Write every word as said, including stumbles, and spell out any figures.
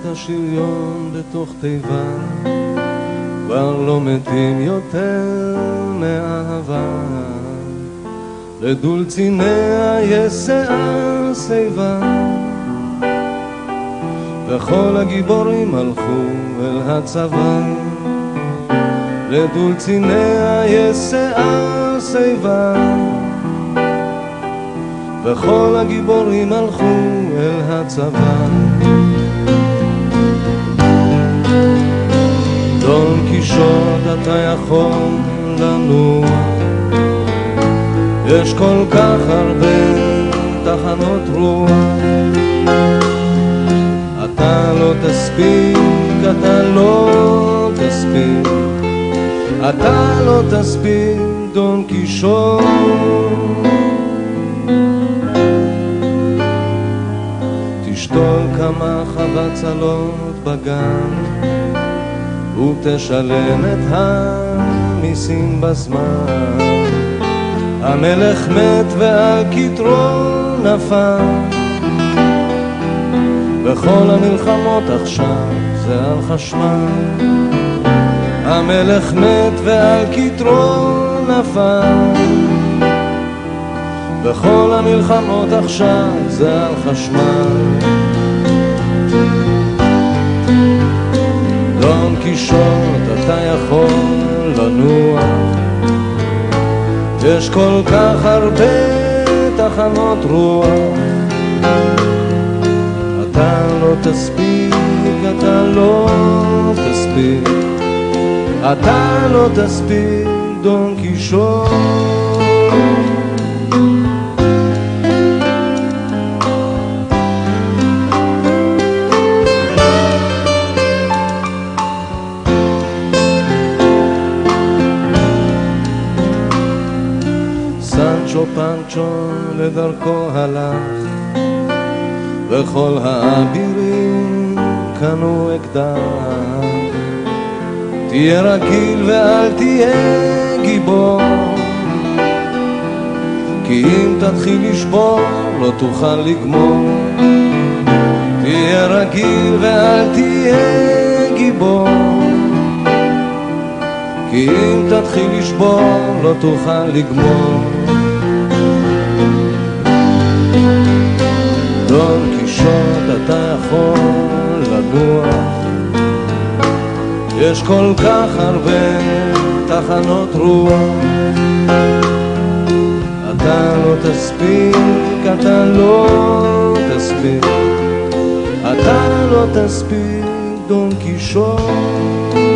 השריון בתוך תיבה, כבר לא מתים יותר מאהבה. לדולציניה יש שיער שיבה, וכל הגיבורים הלכו אל הצבא. לדולציניה יש שיער שיבה, וכל הגיבורים הלכו אל הצבא. דון קישוט אתה יכול לנוע, יש כל כך הרבה תחנות רוח. אתה לא תספיק, אתה לא תספיק, אתה לא תספיק דון קישוט. תשתול כמה חבצלות בגן, ותשלם את המיסים בזמן. המלך מת ועל כתרו נפל, וכל המלחמות עכשיו זה על חשמל. המלך מת ועל כתרו נפל, וכל המלחמות עכשיו זה על חשמל. דון קישוט אתה יכול לנוע, יש כל כך הרבה תחנות רוח. אתה לא תספיק, אתה לא תספיק, אתה לא תספיק דון קישוט. סנצ'ו פנצ'ו לדרכו הלך, וכל האבירים קנו אקדח. תהיה רגיל ואל תהיה גיבור, כי אם תתחיל לשבור לא תוכל לגמור. תהיה רגיל ואל תהיה גיבור, כי אם תתחיל לשבור לא תוכל לגמור. דון קישוט אתה יכול לנוע, יש כל כך הרבה תחנות רוח. אתה לא תספיק, אתה לא תספיק, אתה לא תספיק דון קישוט.